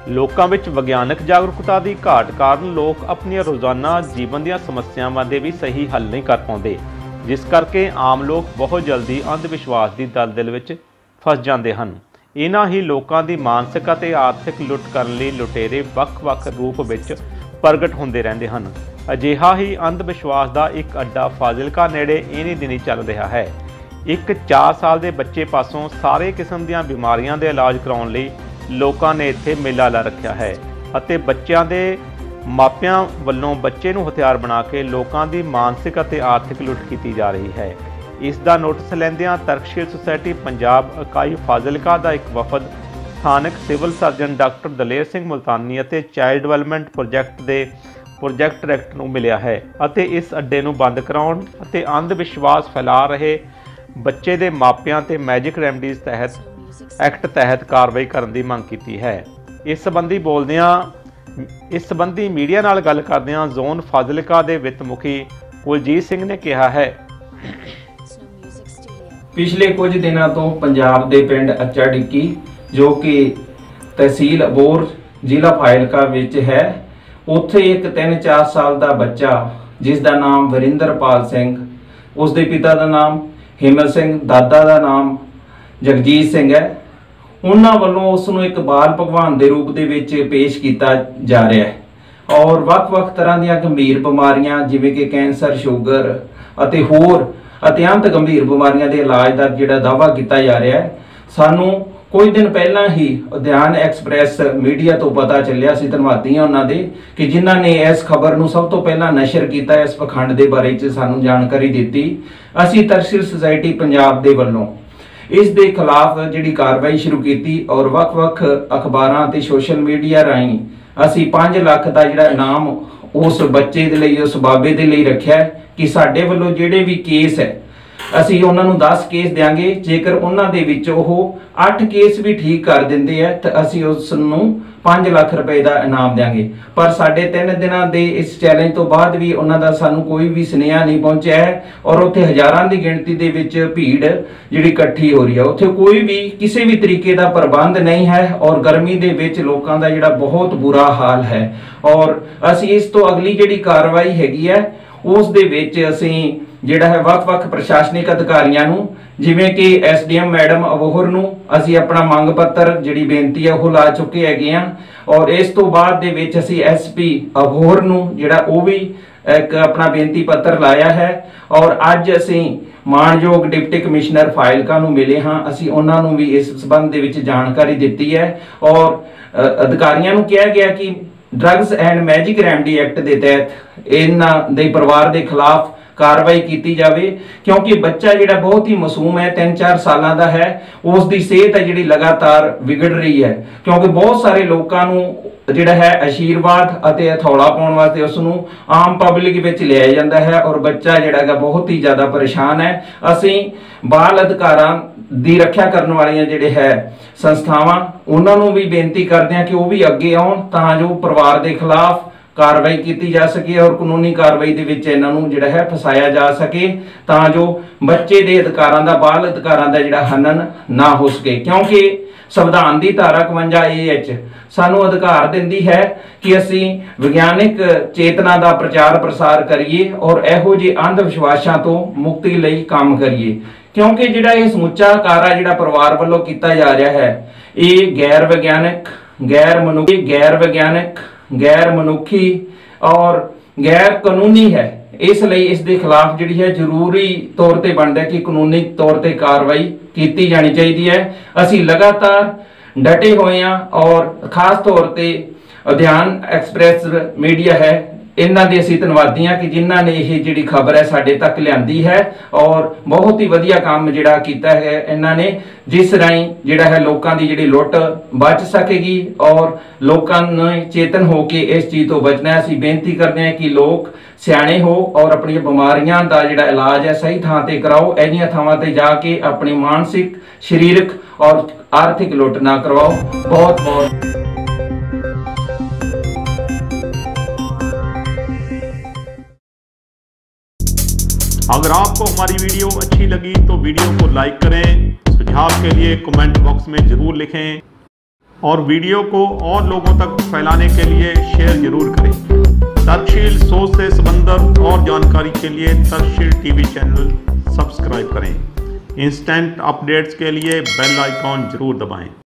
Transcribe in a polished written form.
ਲੋਕਾਂ ਵਿੱਚ ਵਿਗਿਆਨਕ ਜਾਗਰੂਕਤਾ ਦੀ ਘਾਟ ਕਾਰਨ ਲੋਕ ਆਪਣੀਆਂ ਰੋਜ਼ਾਨਾ ਜੀਵਨ ਦੀਆਂ ਸਮੱਸਿਆਵਾਂ ਦੇ ਵੀ ਸਹੀ ਹੱਲ ਨਹੀਂ ਕਰ ਪਾਉਂਦੇ, ਜਿਸ ਕਰਕੇ ਆਮ ਲੋਕ ਬਹੁਤ ਜਲਦੀ ਅੰਧ ਵਿਸ਼ਵਾਸ ਦੀ ਦਲਦਲ ਵਿੱਚ ਫਸ ਜਾਂਦੇ ਹਨ। ਇਹਨਾਂ ਹੀ ਲੋਕਾਂ ਦੀ ਮਾਨਸਿਕ ਅਤੇ ਆਰਥਿਕ ਲੁੱਟ ਕਰਨ ਲਈ ਲੁਟੇਰੇ ਵੱਖ-ਵੱਖ ਰੂਪ ਵਿੱਚ ਪ੍ਰਗਟ ਹੁੰਦੇ ਰਹਿੰਦੇ ਹਨ। ਅਜਿਹਾ ਹੀ ਅੰਧ ਵਿਸ਼ਵਾਸ ਦਾ ਇੱਕ ਅੱਡਾ ਫਾਜ਼ਿਲਕਾ ਨੇੜੇ ਇਨ੍ਹੀਂ ਦਿਨੀ ਚੱਲ ਰਿਹਾ ਹੈ। ਇੱਕ 4 ਸਾਲ ਦੇ ਬੱਚੇ ਪਾਸੋਂ ਸਾਰੇ ਕਿਸਮ ਦੀਆਂ ਬਿਮਾਰੀਆਂ ਦੇ ਇਲਾਜ ਕਰਾਉਣ ਲਈ ਲੋਕਾਂ ਨੇ ਇੱਥੇ ਮੇਲਾ ਲਾ ਰੱਖਿਆ ਹੈ ਅਤੇ ਬੱਚਿਆਂ ਦੇ ਮਾਪਿਆਂ ਵੱਲੋਂ ਬੱਚੇ ਨੂੰ ਹਥਿਆਰ ਬਣਾ ਕੇ ਲੋਕਾਂ ਦੀ ਮਾਨਸਿਕ ਅਤੇ ਆਰਥਿਕ ਲੁੱਟ ਕੀਤੀ ਜਾ ਰਹੀ ਹੈ। ਇਸ ਦਾ ਨੋਟਿਸ ਲੈਂਦਿਆਂ ਤਰਕਸ਼ੀਲ ਸੁਸਾਇਟੀ ਪੰਜਾਬ ਇਕਾਈ ਫਾਜ਼ਿਲਕਾ ਦਾ ਇੱਕ ਵਫਦ ਸਥਾਨਕ civil surgeon doctor Daler Singh Multani ਅਤੇ ਚਾਈਲਡ ਡਿਵੈਲਪਮੈਂਟ ਪ੍ਰੋਜੈਕਟ ਦੇ ਪ੍ਰੋਜੈਕਟ ਡਾਇਰੈਕਟਰ ਨੂੰ ਮਿਲਿਆ ਹੈ ਅਤੇ ਇਸ ਅੱਡੇ ਨੂੰ ਬੰਦ ਕਰਾਉਣ ਅਤੇ ਅੰਧ ਵਿਸ਼ਵਾਸ ਫੈਲਾ ਰਹੇ ਬੱਚੇ ਦੇ ਮਾਪਿਆਂ ਤੇ ਮੈਜਿਕ ਰੈਮਡੀਜ਼ ਐਕਟ ਤਹਿਤ ਕਾਰਵਾਈ ਕਰਨ ਦੀ ਮੰਗ ਕੀਤੀ ਹੈ। ਇਸ ਸੰਬੰਧੀ ਮੀਡੀਆ ਨਾਲ ਗੱਲ ਕਰਦਿਆਂ ਜ਼ੋਨ ਫਾਜ਼ਿਲਕਾ ਦੇ ਵਿੱਤ ਮੁਖੀ ਕੁਲਜੀਤ ਸਿੰਘ ਨੇ ਕਿਹਾ ਹੈ, ਪਿਛਲੇ ਕੁਝ ਦਿਨਾਂ ਤੋਂ ਪੰਜਾਬ ਦੇ ਪਿੰਡ ਅੱਚਾ ਡਿੱਕੀ ਜੋ ਕਿ ਤਹਿਸੀਲ ਅਬੋਹਰ ਜ਼ਿਲ੍ਹਾ ਫਾਜ਼ਿਲਕਾ ਵਿੱਚ ਹੈ, ਉੱਥੇ ਇੱਕ 3-4 ਸਾਲ ਦਾ ਬੱਚਾ ਜਿਸ ਦਾ ਨਾਮ ਵਰਿੰਦਰਪਾਲ ਸਿੰਘ, ਉਸ ਦੇ ਪਿਤਾ ਦਾ ਨਾਮ ਹਿੰਮਤ ਸਿੰਘ, ਦਾਦਾ ਦਾ ਨਾਮ ਜਗਜੀਤ ਸਿੰਘ ਹੈ, ਉਹਨਾਂ ਵੱਲੋਂ ਉਸ ਨੂੰ ਇੱਕ ਬਾਲ ਭਗਵਾਨ ਦੇ ਰੂਪ ਦੇ ਵਿੱਚ ਪੇਸ਼ ਕੀਤਾ ਜਾ ਰਿਹਾ ਹੈ ਔਰ ਵੱਖ-ਵੱਖ ਤਰ੍ਹਾਂ ਦੀਆਂ ਗੰਭੀਰ ਬਿਮਾਰੀਆਂ ਜਿਵੇਂ ਕਿ ਕੈਂਸਰ, ਸ਼ੂਗਰ ਅਤੇ ਹੋਰ ਅਤਿਅੰਤ ਗੰਭੀਰ ਬਿਮਾਰੀਆਂ ਦੇ ਇਲਾਜ ਦਾ ਜਿਹੜਾ ਦਾਅਵਾ ਕੀਤਾ ਜਾ ਰਿਹਾ ਹੈ। ਸਾਨੂੰ ਕੁਝ ਦਿਨ ਪਹਿਲਾਂ ਹੀ ਉਦਿਆਨ ਐਕਸਪ੍ਰੈਸ ਮੀਡੀਆ ਤੋਂ ਪਤਾ ਚੱਲਿਆ ਸੀ, ਧੰਨਵਾਦੀ ਹਾਂ ਉਹਨਾਂ ਦੇ ਕਿ ਜਿਨ੍ਹਾਂ ਨੇ ਇਸ ਖਬਰ ਨੂੰ ਸਭ ਤੋਂ ਪਹਿਲਾਂ ਨਸ਼ਰ ਕੀਤਾ, ਇਸ ਪਖੰਡ ਦੇ ਬਾਰੇ 'ਚ ਸਾਨੂੰ ਜਾਣਕਾਰੀ ਦਿੱਤੀ। ਅਸੀਂ ਤਰਕਸ਼ੀਲ ਸੁਸਾਇਟੀ ਪੰਜਾਬ ਦੇ ਵੱਲੋਂ ਇਸ ਦੇ ਖਿਲਾਫ ਜਿਹੜੀ ਕਾਰਵਾਈ ਸ਼ੁਰੂ ਕੀਤੀ ਔਰ ਵੱਖ-ਵੱਖ ਅਖਬਾਰਾਂ ਅਤੇ ਸੋਸ਼ਲ ਮੀਡੀਆ ਰਾਹੀਂ ਅਸੀਂ 5 ਲੱਖ ਦਾ ਜਿਹੜਾ ਇਨਾਮ ਉਸ ਬੱਚੇ ਦੇ ਲਈ, ਉਸ ਬਾਬੇ ਦੇ ਲਈ ਰੱਖਿਆ ਕਿ ਸਾਡੇ ਵੱਲੋਂ ਜਿਹੜੇ ਵੀ ਕੇਸ ਹੈ ਅਸੀਂ ਉਹਨਾਂ ਨੂੰ 10 ਕੇਸ ਦੇਾਂਗੇ। ਜੇਕਰ ਉਹਨਾਂ ਦੇ ਵਿੱਚ ਉਹ 8 ਕੇਸ ਵੀ ਠੀਕ ਕਰ ਦਿੰਦੇ ਆ ਤਾਂ ਅਸੀਂ ਉਸ ਨੂੰ 5 ਲੱਖ ਰੁਪਏ ਦਾ ਇਨਾਮ ਦੇਾਂਗੇ। ਪਰ ਸਾਡੇ 3 ਦਿਨਾਂ ਦੇ ਇਸ ਚੈਲੰਜ ਤੋਂ ਬਾਅਦ ਵੀ ਉਹਨਾਂ ਦਾ ਸਾਨੂੰ ਕੋਈ ਵੀ ਸੁਨੇਹਾ ਨਹੀਂ ਪਹੁੰਚਿਆ ਹੈ ਔਰ ਉੱਥੇ ਹਜ਼ਾਰਾਂ ਦੀ ਗਿਣਤੀ ਦੇ ਵਿੱਚ ਭੀੜ ਜਿਹੜੀ ਇਕੱਠੀ ਹੋ ਰਹੀ ਹੈ। ਉੱਥੇ ਕੋਈ ਵੀ ਕਿਸੇ ਵੀ ਤਰੀਕੇ ਦਾ ਪ੍ਰਬੰਧ ਨਹੀਂ ਹੈ ਔਰ ਗਰਮੀ ਦੇ ਵਿੱਚ ਲੋਕਾਂ ਦਾ ਜਿਹੜਾ ਬਹੁਤ ਬੁਰਾ ਹਾਲ ਹੈ ਔਰ ਅਸੀਂ ਇਸ ਤੋਂ ਅਗਲੀ ਜਿਹੜੀ ਕਾਰਵਾਈ ਹੈਗੀ ਹੈ ਉਸ ਦੇ ਵਿੱਚ ਅਸੀਂ ਜਿਹੜਾ ਹੈ ਵੱਖ-ਵੱਖ ਪ੍ਰਸ਼ਾਸਨਿਕ ਅਧਿਕਾਰੀਆਂ ਨੂੰ ਜਿਵੇਂ ਕਿ ਐਸਡੀਐਮ ਮੈਡਮ ਅਬੋਹਰ ਨੂੰ ਅਸੀਂ ਆਪਣਾ ਮੰਗ ਪੱਤਰ ਜਿਹੜੀ ਬੇਨਤੀ ਹੈ ਉਹ ਲਾ ਚੁੱਕੇ ਹੈਗੇ ਆ ਔਰ ਇਸ ਤੋਂ ਬਾਅਦ ਦੇ ਵਿੱਚ ਅਸੀਂ ਐਸਪੀ ਅਬੋਹਰ ਨੂੰ ਜਿਹੜਾ ਉਹ ਵੀ ਇੱਕ ਆਪਣਾ ਬੇਨਤੀ ਪੱਤਰ ਲਾਇਆ ਹੈ ਔਰ ਅੱਜ ਅਸੀਂ ਮਾਨਯੋਗ ਡਿਪਟੀ ਕਮਿਸ਼ਨਰ ਫਾਜ਼ਿਲਕਾ ਨੂੰ ਮਿਲੇ ਹਾਂ। ਅਸੀਂ ਉਹਨਾਂ ਨੂੰ ਵੀ ਇਸ ਸੰਬੰਧ ਦੇ ਵਿੱਚ ਜਾਣਕਾਰੀ ਦਿੱਤੀ ਹੈ ਔਰ ਅਧਿਕਾਰੀਆਂ ਨੂੰ ਕਿਹਾ ਗਿਆ ਕਿ drugs and magic remedy act ਦੇ ਤਹਿਤ ਇਹਨਾਂ ਦੇ ਪਰਿਵਾਰ ਦੇ ਖਿਲਾਫ ਕਾਰਵਾਈ ਕੀਤੀ ਜਾਵੇ ਕਿਉਂਕਿ ਬੱਚਾ ਜਿਹੜਾ ਬਹੁਤ ਹੀ ਮਾਸੂਮ ਹੈ, 3-4 ਸਾਲਾਂ ਦਾ ਹੈ, ਉਸ ਦੀ ਸਿਹਤ ਹੈ ਜਿਹੜੀ ਲਗਾਤਾਰ ਵਿਗੜ ਰਹੀ ਹੈ ਕਿਉਂਕਿ ਬਹੁਤ ਸਾਰੇ ਲੋਕਾਂ ਨੂੰ ਜਿਹੜਾ ਹੈ ਆਸ਼ੀਰਵਾਦ ਅਤੇ ਹਥੌੜਾ ਪਾਉਣ ਵਾਸਤੇ ਉਸ ਨੂੰ ਆਮ ਪਬਲਿਕ ਵਿੱਚ ਲਿਆਇਆ ਜਾਂਦਾ ਹੈ ਔਰ ਬੱਚਾ ਜਿਹੜਾ ਹੈਗਾ ਬਹੁਤ ਹੀ ਜ਼ਿਆਦਾ ਪਰੇਸ਼ਾਨ ਹੈ। ਅਸੀਂ ਬਾਲ ਅਧਿਕਾਰਾਂ ਦੀ ਰੱਖਿਆ ਕਰਨ ਵਾਲੀਆਂ ਜਿਹੜੇ ਹੈ ਸੰਸਥਾਵਾਂ ਉਹਨਾਂ ਨੂੰ ਵੀ ਬੇਨਤੀ ਕਰਦੇ ਹਾਂ ਕਿ ਉਹ ਵੀ ਅੱਗੇ ਆਉਣ ਤਾਂ ਜੋ ਪਰਿਵਾਰ ਦੇ ਖਿਲਾਫ ਕਾਰਵਾਈ ਕੀਤੀ ਜਾ ਸਕੇ ਔਰ ਕਾਨੂੰਨੀ ਕਾਰਵਾਈ ਦੇ ਵਿੱਚ ਇਹਨਾਂ ਨੂੰ ਜਿਹੜਾ ਹੈ ਫਸਾਇਆ ਜਾ ਸਕੇ ਤਾਂ ਜੋ ਬੱਚੇ ਦੇ ਅਧਿਕਾਰਾਂ ਦਾ, ਬਾਲ ਅਧਿਕਾਰਾਂ ਦਾ ਜਿਹੜਾ ਹਨਨ ਨਾ ਹੋ ਸਕੇ ਕਿਉਂਕਿ ਸੰਵਿਧਾਨ ਦੀ ਧਾਰਾ 51A ਸਾਨੂੰ ਅਧਿਕਾਰ ਦਿੰਦੀ ਹੈ ਕਿ ਅਸੀਂ ਵਿਗਿਆਨਿਕ ਚੇਤਨਾ ਦਾ ਪ੍ਰਚਾਰ ਪ੍ਰਸਾਰ ਕਰੀਏ ਔਰ ਇਹੋ ਜਿਹੇ ਅੰਧ ਵਿਸ਼ਵਾਸਾਂ ਤੋਂ ਮੁਕਤੀ ਲਈ ਕੰਮ ਕਰੀਏ ਕਿਉਂਕਿ ਜਿਹੜਾ ਇਹ ਸਮੁੱਚਾ ਕਾਰਾ ਜਿਹੜਾ ਪਰਿਵਾਰ ਵੱਲੋਂ ਕੀਤਾ ਜਾ ਰਿਹਾ ਹੈ ਇਹ ਗੈਰ ਵਿਗਿਆਨਕ, ਗੈਰ ਮਨੁੱਖੀ ਔਰ ਗੈਰ ਕਾਨੂੰਨੀ ਹੈ। ਇਸ ਲਈ ਇਸ ਦੇ ਖਿਲਾਫ ਜਿਹੜੀ ਹੈ ਜ਼ਰੂਰੀ ਤੌਰ ਤੇ ਬਣਦਾ ਕਿ ਕਾਨੂੰਨੀ ਤੌਰ ਤੇ ਕਾਰਵਾਈ ਕੀਤੀ ਜਾਣੀ ਚਾਹੀਦੀ ਹੈ। ਅਸੀਂ ਲਗਾਤਾਰ ਡਟੇ ਹੋਏ ਹਾਂ ਔਰ ਖਾਸ ਤੌਰ ਤੇ ਉਦਿਆਨ ਐਕਸਪ੍ਰੈਸ ਮੀਡੀਆ ਹੈ ਇਹਨਾਂ ਦੇ ਅਸੀਂ ਧੰਨਵਾਦੀ ਹਾਂ ਕਿ ਜਿਨ੍ਹਾਂ ਨੇ ਇਹ ਜਿਹੜੀ ਖਬਰ ਹੈ ਸਾਡੇ ਤੱਕ ਲਿਆਂਦੀ ਹੈ ਔਰ ਬਹੁਤ ਹੀ ਵਧੀਆ ਕੰਮ ਜਿਹੜਾ ਕੀਤਾ ਹੈ ਇਹਨਾਂ ਨੇ ਜਿਸ ਰਾਹੀਂ ਜਿਹੜਾ ਹੈ ਲੋਕਾਂ ਦੀ ਜਿਹੜੀ ਲੁੱਟ ਬਚ ਸਕੇਗੀ ਔਰ ਲੋਕਾਂ ਨੇ ਚੇਤਨ ਹੋ ਕੇ ਇਸ ਚੀਜ਼ ਤੋਂ ਬਚਣਾ ਹੈ। ਅਸੀਂ ਬੇਨਤੀ ਕਰਦੇ ਹਾਂ ਕਿ ਲੋਕ ਸਿਆਣੇ ਹੋ ਔਰ ਆਪਣੀਆਂ ਬਿਮਾਰੀਆਂ ਦਾ ਜਿਹੜਾ ਇਲਾਜ ਹੈ ਸਹੀ ਥਾਂ ਤੇ ਕਰਾਓ, ਇਹਨੀਆਂ ਥਾਵਾਂ ਤੇ ਜਾ ਕੇ ਆਪਣੀ ਮਾਨਸਿਕ, ਸਰੀਰਕ ਔਰ ਆਰਥਿਕ ਲੁੱਟ ਨਾ ਕਰਵਾਓ। बहुत बहुत अगर आपको हमारी वीडियो अच्छी लगी तो वीडियो को लाइक करें, सुझाव के लिए कमेंट बॉक्स में जरूर लिखें। और वीडियो को और लोगों तक फैलाने के लिए शेयर जरूर करें। तक्षशील सोच से संबंधित और जानकारी के लिए तक्षशील टीवी चैनल सब्सक्राइब करें। इंस्टेंट अपडेट्स के लिए बेल आइकॉन जरूर दबाएं।